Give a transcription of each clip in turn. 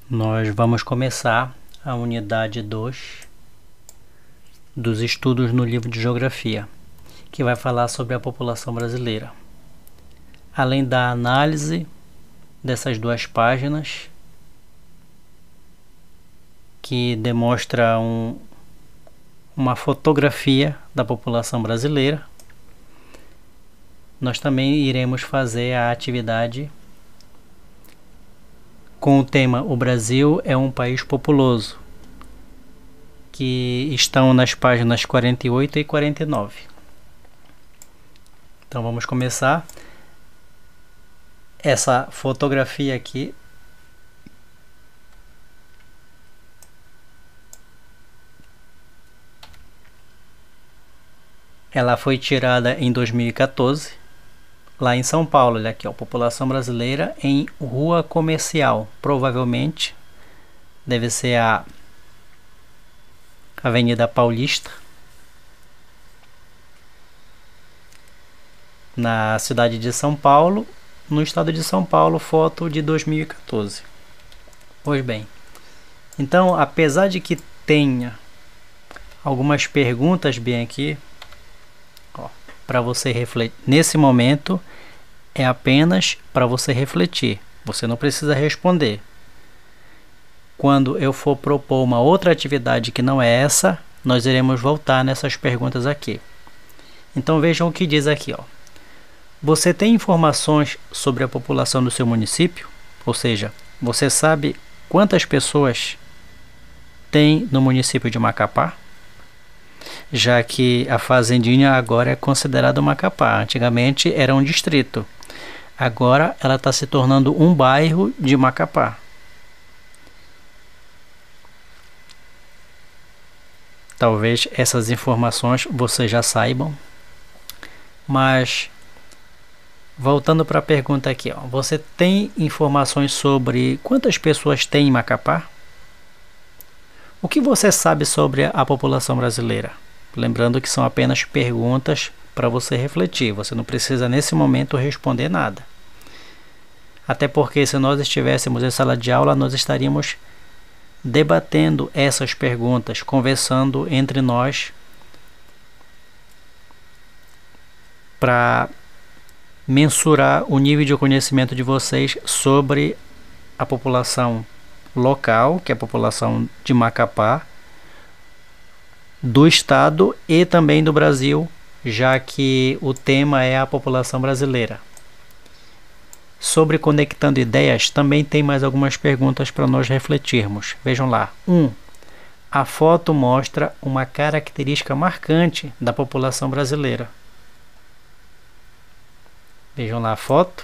Nós vamos começar a unidade 2 dos estudos no livro de Geografia, que vai falar sobre a população brasileira. Além da análise dessas duas páginas, que demonstra uma fotografia da população brasileira, nós também iremos fazer a atividade com o tema O Brasil é um país populoso, que estão nas páginas 48 e 49. Então vamos começar. Essa fotografia aqui ela foi tirada em 2014, lá em São Paulo. Olha aqui, ó, população brasileira em rua comercial. Provavelmente deve ser a Avenida Paulista, na cidade de São Paulo, no estado de São Paulo, foto de 2014. Pois bem, então, apesar de que tenha algumas perguntas bem aqui, para você refletir, nesse momento é apenas para você refletir, você não precisa responder. Quando eu for propor uma outra atividade que não é essa, nós iremos voltar nessas perguntas aqui. Então vejam o que diz aqui, ó. Você tem informações sobre a população do seu município? Ou seja, você sabe quantas pessoas tem no município de Macapá? Já que a Fazendinha agora é considerada Macapá. Antigamente era um distrito. Agora ela está se tornando um bairro de Macapá. Talvez essas informações vocês já saibam. Mas, voltando para a pergunta aqui, ó, você tem informações sobre quantas pessoas tem em Macapá? O que você sabe sobre a população brasileira? Lembrando que são apenas perguntas para você refletir. Você não precisa nesse momento responder nada. Até porque se nós estivéssemos em sala de aula, nós estaríamos debatendo essas perguntas, conversando entre nós para mensurar o nível de conhecimento de vocês sobre a população local, que é a população de Macapá, do estado e também do Brasil, já que o tema é a população brasileira. Sobre Conectando Ideias, também tem mais algumas perguntas para nós refletirmos. Vejam lá. 1. A foto mostra uma característica marcante da população brasileira. Vejam lá a foto.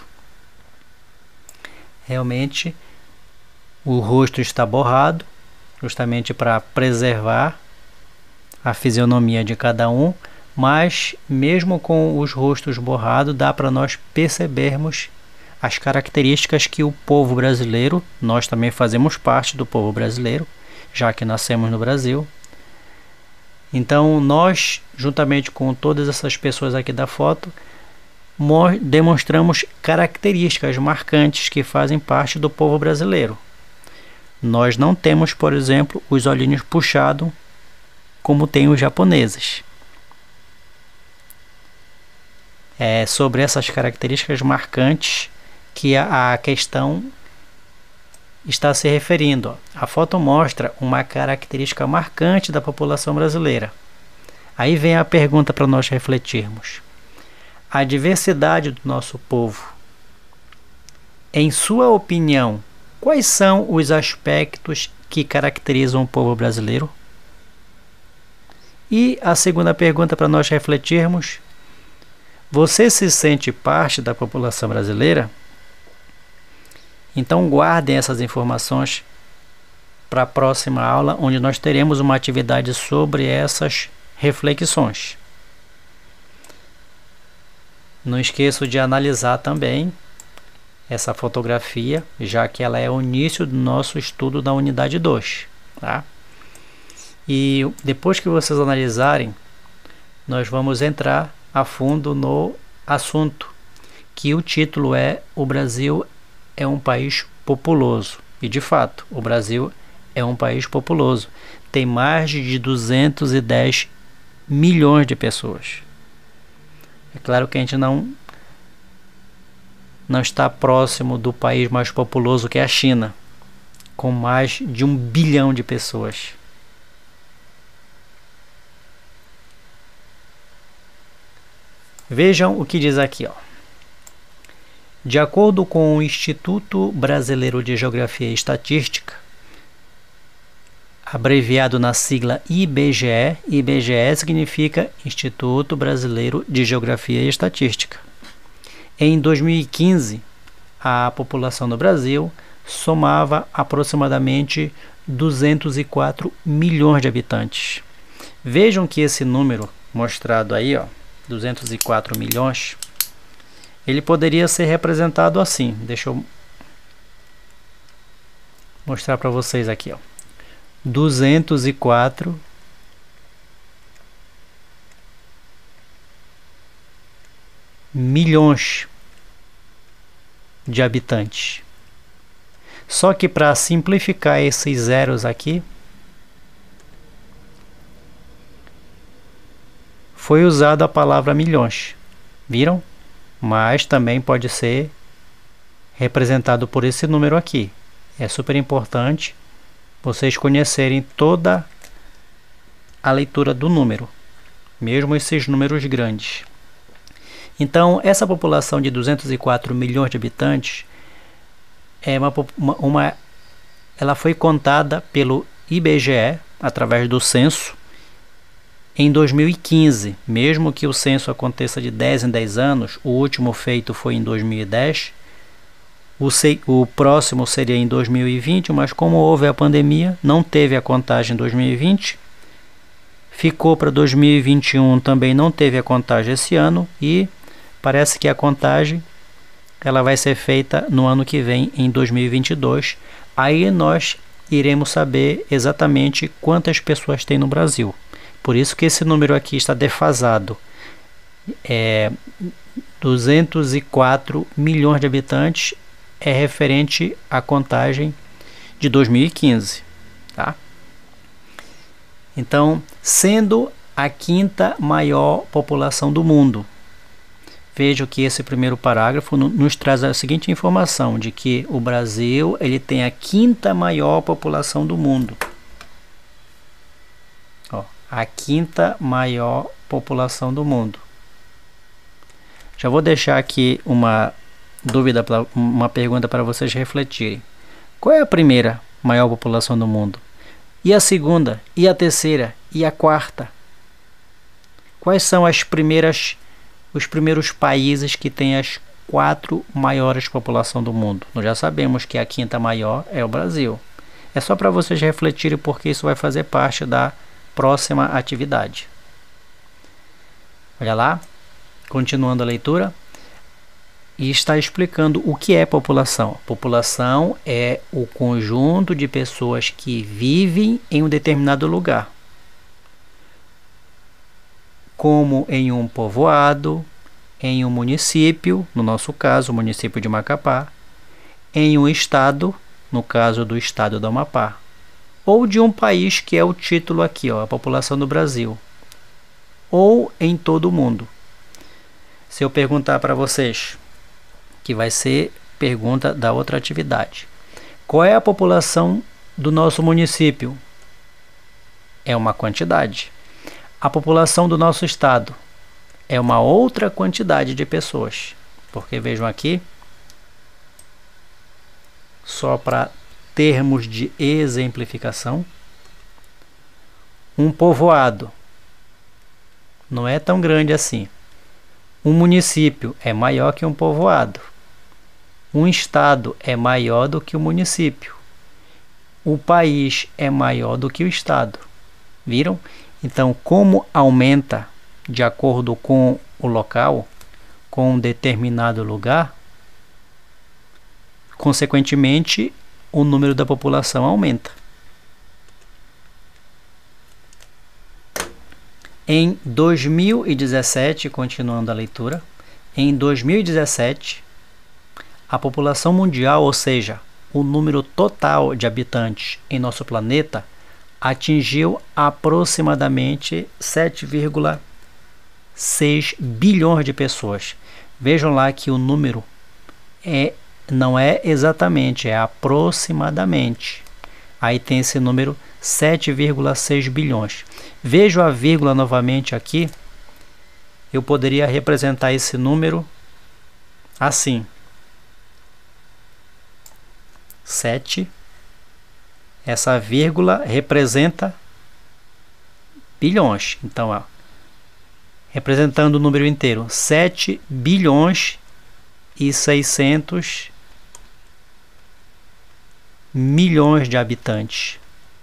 Realmente, o rosto está borrado, justamente para preservar a fisionomia de cada um, mas mesmo com os rostos borrados, dá para nós percebermos as características que o povo brasileiro, nós também fazemos parte do povo brasileiro, já que nascemos no Brasil. Então nós, juntamente com todas essas pessoas aqui da foto, demonstramos características marcantes que fazem parte do povo brasileiro. Nós não temos, por exemplo, os olhinhos puxados como tem os japoneses. É sobre essas características marcantes que a questão está se referindo. A foto mostra uma característica marcante da população brasileira. Aí vem a pergunta para nós refletirmos. A diversidade do nosso povo, em sua opinião, quais são os aspectos que caracterizam o povo brasileiro? E a segunda pergunta para nós refletirmos: você se sente parte da população brasileira? Então guardem essas informações para a próxima aula, onde nós teremos uma atividade sobre essas reflexões. Não esqueçam de analisar também essa fotografia, já que ela é o início do nosso estudo da unidade 2, tá? E depois que vocês analisarem, nós vamos entrar a fundo no assunto, que o título é O Brasil é um país populoso. E de fato, o Brasil é um país populoso. Tem mais de 210 milhões de pessoas. É claro que a gente não está próximo do país mais populoso, que é a China, com mais de 1 bilhão de pessoas. Vejam o que diz aqui, ó. De acordo com o Instituto Brasileiro de Geografia e Estatística, abreviado na sigla IBGE, IBGE significa Instituto Brasileiro de Geografia e Estatística. Em 2015, a população do Brasil somava aproximadamente 204 milhões de habitantes. Vejam que esse número mostrado aí, ó, 204 milhões, ele poderia ser representado assim. Deixa eu mostrar para vocês aqui, ó. 204 milhões de habitantes. Só que para simplificar esses zeros aqui, foi usada a palavra milhões. Viram? Mas também pode ser representado por esse número aqui. É super importante vocês conhecerem toda a leitura do número, mesmo esses números grandes. Então, essa população de 204 milhões de habitantes ela foi contada pelo IBGE através do censo em 2015. Mesmo que o censo aconteça de 10 em 10 anos, o último feito foi em 2010, o próximo seria em 2020, mas como houve a pandemia, não teve a contagem em 2020, ficou para 2021, também não teve a contagem esse ano, e parece que a contagem ela vai ser feita no ano que vem, em 2022. Aí nós iremos saber exatamente quantas pessoas tem no Brasil. Por isso que esse número aqui está defasado. 204 milhões de habitantes é referente à contagem de 2015, tá? Então, sendo a 5ª maior população do mundo. Veja que esse primeiro parágrafo nos traz a seguinte informação, de que o Brasil ele tem a 5ª maior população do mundo. Ó, a 5ª maior população do mundo. Já vou deixar aqui uma dúvida, uma pergunta para vocês refletirem. Qual é a primeira maior população do mundo? E a segunda? E a terceira? E a quarta? Quais são os primeiros países que têm as 4 maiores populações do mundo? Nós já sabemos que a 5ª maior é o Brasil. É só para vocês refletirem, porque isso vai fazer parte da próxima atividade. Olha lá, continuando a leitura. E está explicando o que é população. População é o conjunto de pessoas que vivem em um determinado lugar, como em um povoado, em um município, no nosso caso, o município de Macapá, em um estado, no caso do estado do Amapá, ou de um país, que é o título aqui, ó, a população do Brasil, ou em todo o mundo. Se eu perguntar para vocês, que vai ser pergunta da outra atividade, qual é a população do nosso município? É uma quantidade. A população do nosso estado é uma outra quantidade de pessoas. Porque vejam aqui, só para termos de exemplificação, um povoado não é tão grande assim. Um município é maior que um povoado. Um estado é maior do que o município. O país é maior do que o estado. Viram? Então, como aumenta de acordo com o local, com um determinado lugar, consequentemente, o número da população aumenta. Em 2017, continuando a leitura, em 2017, a população mundial, ou seja, o número total de habitantes em nosso planeta atingiu aproximadamente 7,6 bilhões de pessoas. Vejam lá que o número não é exatamente, é aproximadamente. Aí tem esse número 7,6 bilhões. Vejo a vírgula novamente aqui. Eu poderia representar esse número assim. 7. Essa vírgula representa bilhões. Então, ó, representando o número inteiro, 7 bilhões e 600 milhões de habitantes.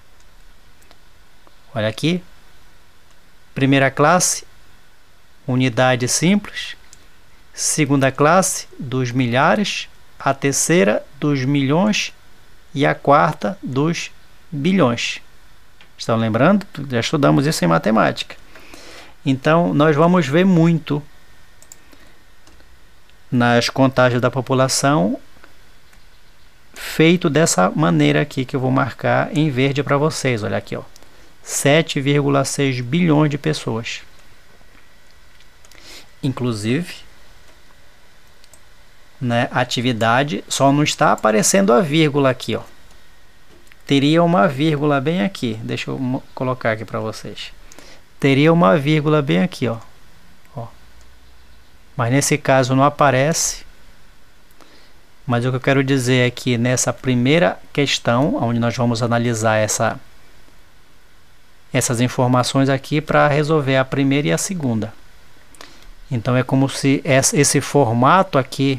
Olha aqui. Primeira classe, unidade simples. Segunda classe, dos milhares. A terceira, dos milhões. E a quarta, dos bilhões. Estão lembrando? Já estudamos isso em matemática. Então, nós vamos ver muito nas contagens da população feito dessa maneira aqui que eu vou marcar em verde para vocês. Olha aqui, ó. 7,6 bilhões de pessoas. Inclusive, né, atividade, só não está aparecendo a vírgula aqui, ó. Teria uma vírgula bem aqui. Deixa eu colocar aqui para vocês. Teria uma vírgula bem aqui, ó. Mas nesse caso não aparece. Mas o que eu quero dizer é que nessa primeira questão, onde nós vamos analisar essas informações aqui para resolver a primeira e a segunda. Então é como se esse formato aqui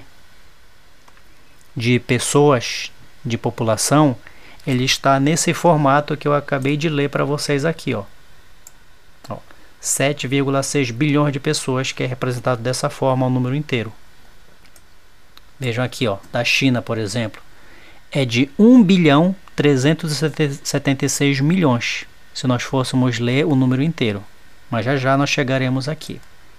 de pessoas, de população, ele está nesse formato que eu acabei de ler para vocês aqui, ó. 7,6 bilhões de pessoas, que é representado dessa forma o número inteiro. Vejam aqui, ó, da China, por exemplo, é de 1 bilhão 376 milhões, se nós fôssemos ler o número inteiro. Mas já já nós chegaremos aqui.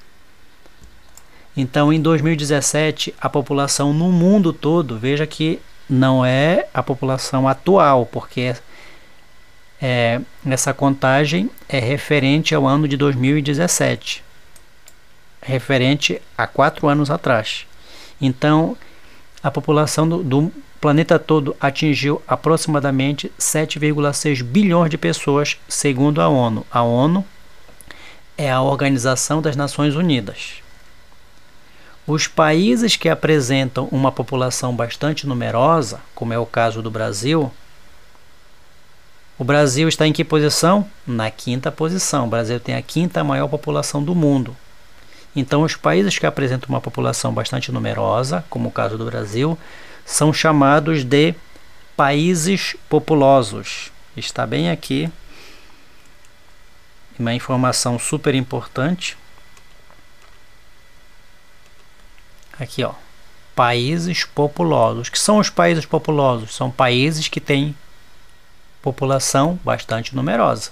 Então, em 2017, a população no mundo todo, veja que não é a população atual, porque essa contagem é referente ao ano de 2017, referente a 4 anos atrás. Então, a população do planeta todo atingiu aproximadamente 7,6 bilhões de pessoas, segundo a ONU. A ONU é a Organização das Nações Unidas. Os países que apresentam uma população bastante numerosa, como é o caso do Brasil, o Brasil está em que posição? Na 5ª posição. O Brasil tem a 5ª maior população do mundo. Então, os países que apresentam uma população bastante numerosa, como o caso do Brasil, são chamados de países populosos. Está bem aqui uma informação super importante. Aqui, ó, países populosos. O que são os países populosos? São países que têm população bastante numerosa.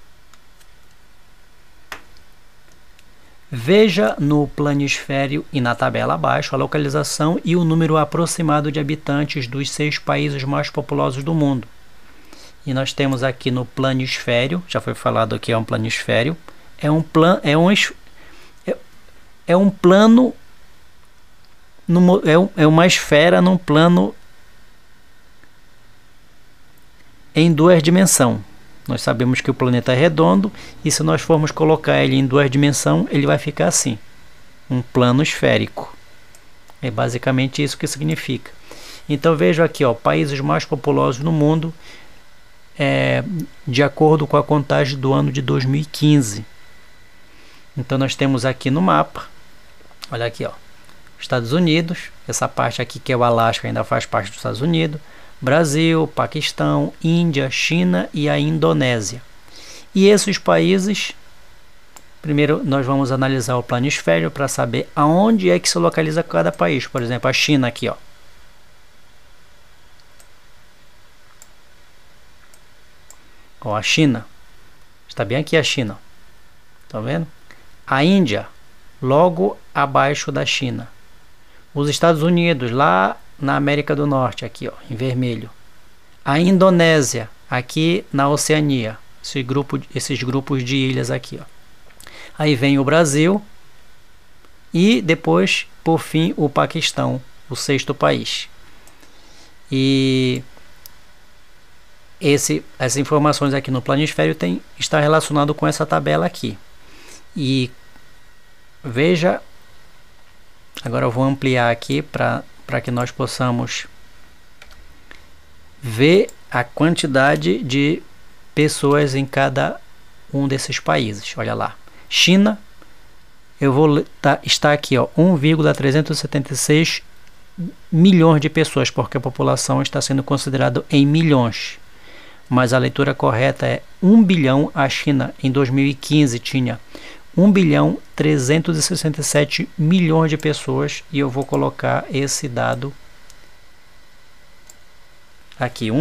Veja no planisfério e na tabela abaixo a localização e o número aproximado de habitantes dos 6 países mais populosos do mundo. E nós temos aqui no planisfério, já foi falado que é um planisfério, é um plano é uma esfera num plano em 2 dimensões. Nós sabemos que o planeta é redondo e se nós formos colocar ele em 2 dimensões, ele vai ficar assim, um plano esférico. É basicamente isso que significa. Então veja aqui, ó, países mais populosos no mundo, de acordo com a contagem do ano de 2015. Então nós temos aqui no mapa, olha aqui, ó, Estados Unidos, essa parte aqui que é o Alasca ainda faz parte dos Estados Unidos, Brasil, Paquistão, Índia, China e a Indonésia. E esses países, primeiro nós vamos analisar o planisfério para saber aonde é que se localiza cada país. Por exemplo, a China aqui, ó. Ó, a China, está bem aqui a China, tá vendo? A Índia, logo abaixo da China. Os Estados Unidos, lá na América do Norte, aqui ó, em vermelho. A Indonésia, aqui na Oceania, esses grupos de ilhas aqui ó. Aí vem o Brasil e depois, por fim, o Paquistão, o 6º país. E as informações aqui no planisfério está relacionado com essa tabela aqui. E veja, agora eu vou ampliar aqui para que nós possamos ver a quantidade de pessoas em cada um desses países. Olha lá, China, eu vou estar aqui, ó, 1,376 milhões de pessoas, porque a população está sendo considerada em milhões. Mas a leitura correta é 1 bilhão. A China em 2015 tinha 1,367 milhões de pessoas, e eu vou colocar esse dado aqui,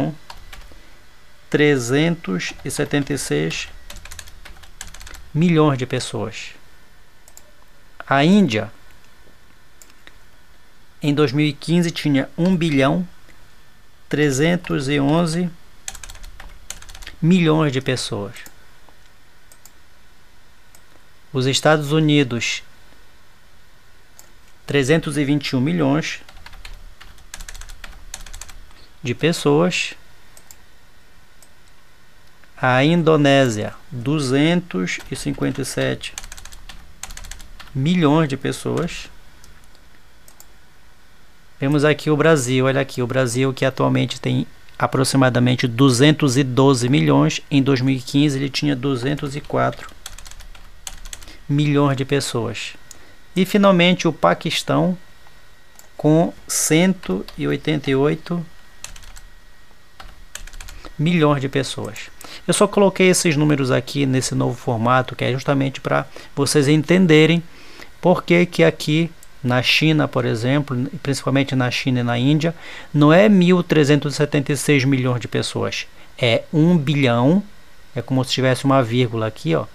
1,376 milhões de pessoas. A Índia em 2015 tinha 1,311 milhões de pessoas. Os Estados Unidos, 321 milhões de pessoas. A Indonésia, 257 milhões de pessoas. Vemos aqui o Brasil, olha aqui, o Brasil que atualmente tem aproximadamente 212 milhões. Em 2015 ele tinha 204 milhões de pessoas. E finalmente o Paquistão com 188 milhões de pessoas. Eu só coloquei esses números aqui nesse novo formato, que é justamente para vocês entenderem por que aqui na China, por exemplo, principalmente na China e na Índia, não é 1.376 milhões de pessoas, é 1 bilhão, é como se tivesse uma vírgula aqui, ó,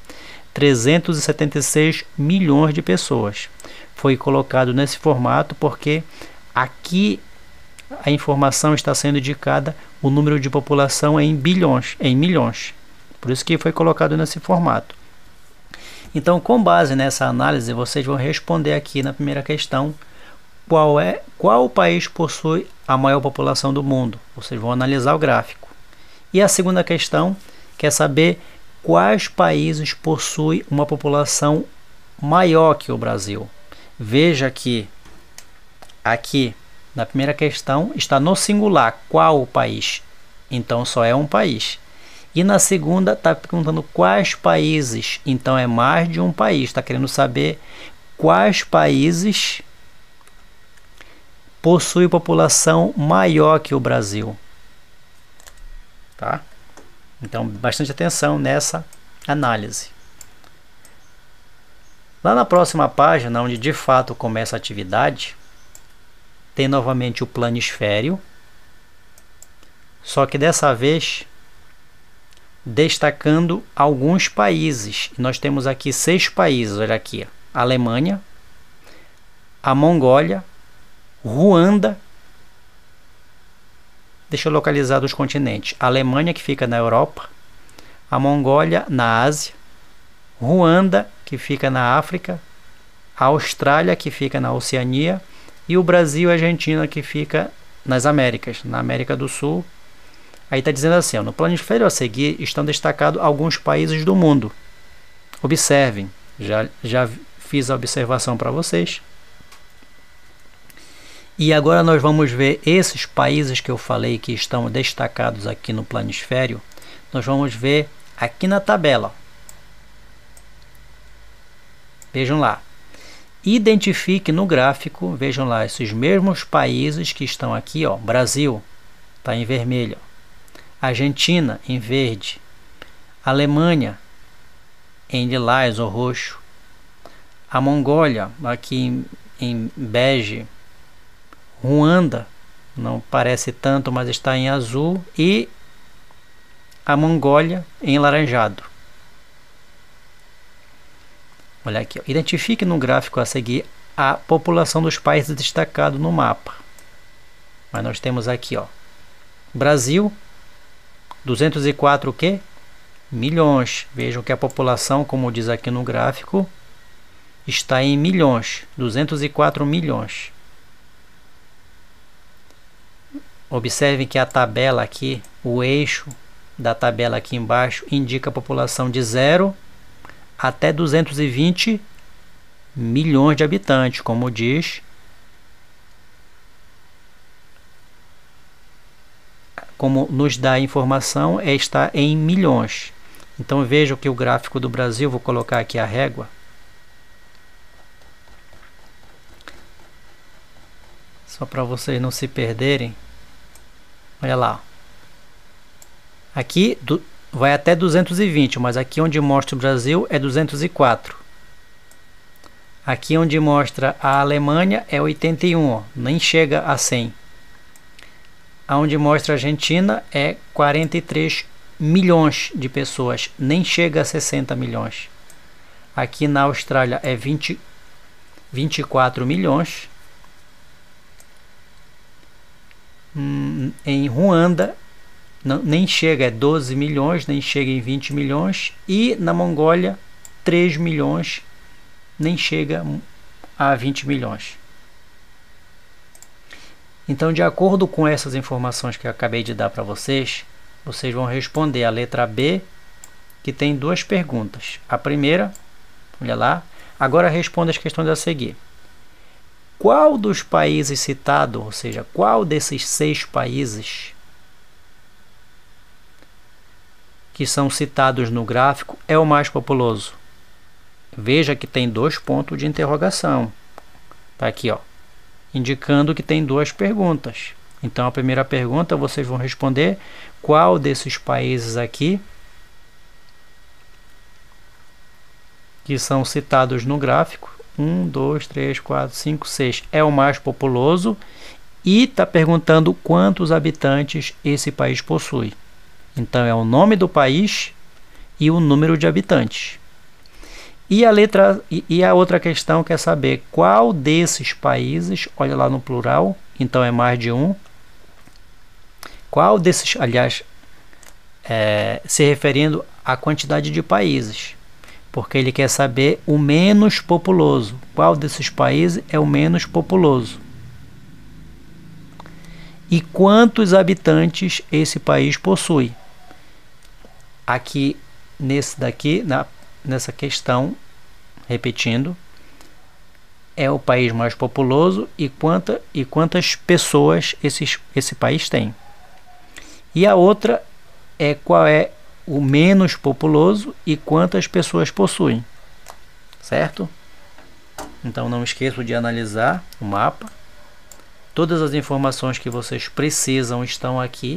376 milhões de pessoas. Foi colocado nesse formato porque aqui a informação está sendo indicada, o número de população é em bilhões, em milhões. Por isso que foi colocado nesse formato. Então, com base nessa análise, vocês vão responder aqui na primeira questão qual país possui a maior população do mundo. Vocês vão analisar o gráfico. E a segunda questão quer saber quais países possuem uma população maior que o Brasil. Veja que aqui na primeira questão está no singular, qual o país? Então só é um país. E na segunda está perguntando quais países, então é mais de um país. Está querendo saber quais países possuem população maior que o Brasil. Tá? Então, bastante atenção nessa análise. Lá na próxima página, onde de fato começa a atividade, tem novamente o planisfério, só que dessa vez destacando alguns países. Nós temos aqui 6 países, olha aqui: a Alemanha, a Mongólia, Ruanda. Deixa eu localizar os continentes: a Alemanha, que fica na Europa, a Mongólia na Ásia, Ruanda, que fica na África, a Austrália, que fica na Oceania, e o Brasil e a Argentina, que fica nas Américas, na América do Sul. Aí está dizendo assim, ó, no planisfério a seguir estão destacados alguns países do mundo. Observem, já fiz a observação para vocês. E agora nós vamos ver esses países que eu falei que estão destacados aqui no planisfério. Nós vamos ver aqui na tabela. Vejam lá. Identifique no gráfico, vejam lá, esses mesmos países que estão aqui, ó. Brasil está em vermelho. Argentina em verde, Alemanha em lilás ou roxo, a Mongólia aqui em bege, Ruanda não parece tanto, mas está em azul, e a Mongólia em laranjado. Olha aqui, ó. Identifique no gráfico a seguir a população dos países destacados no mapa. Mas nós temos aqui, ó, Brasil, 204 o quê? Milhões. Vejam que a população, como diz aqui no gráfico, está em milhões, 204 milhões. Observem que a tabela aqui, o eixo da tabela aqui embaixo, indica a população de 0 até 220 milhões de habitantes, como diz. Como nos dá a informação, está em milhões. Então vejam que o gráfico do Brasil, vou colocar aqui a régua. Só para vocês não se perderem. Olha lá. Aqui vai até 220, mas aqui onde mostra o Brasil é 204. Aqui onde mostra a Alemanha é 81, ó, nem chega a 100. Onde mostra a Argentina é 43 milhões de pessoas, nem chega a 60 milhões. Aqui na Austrália é 24 milhões. Em Ruanda nem chega, é 12 milhões, nem chega em 20 milhões. E na Mongólia 3 milhões, nem chega a 20 milhões. Então, de acordo com essas informações que eu acabei de dar para vocês, vocês vão responder a letra B, que tem duas perguntas. A primeira, olha lá, agora responda as questões a seguir. Qual dos países citados, ou seja, qual desses 6 países que são citados no gráfico é o mais populoso? Veja que tem 2 pontos de interrogação. Está aqui, ó, indicando que tem 2 perguntas. Então, a primeira pergunta vocês vão responder qual desses países aqui que são citados no gráfico, 1, 2, 3, 4, 5, 6, é o mais populoso, e está perguntando quantos habitantes esse país possui. Então, é o nome do país e o número de habitantes. E a outra questão quer saber qual desses países, olha lá no plural, então é mais de um, qual desses, aliás, se referindo à quantidade de países, porque ele quer saber o menos populoso. Qual desses países é o menos populoso? E quantos habitantes esse país possui? Aqui, nessa questão, repetindo, é o país mais populoso e quantas pessoas esse país tem. E a outra é qual é o menos populoso e quantas pessoas possuem, certo? Então não esqueçam de analisar o mapa. Todas as informações que vocês precisam estão aqui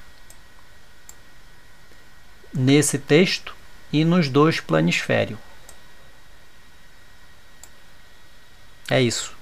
nesse texto e nos 2 planisférios. É isso.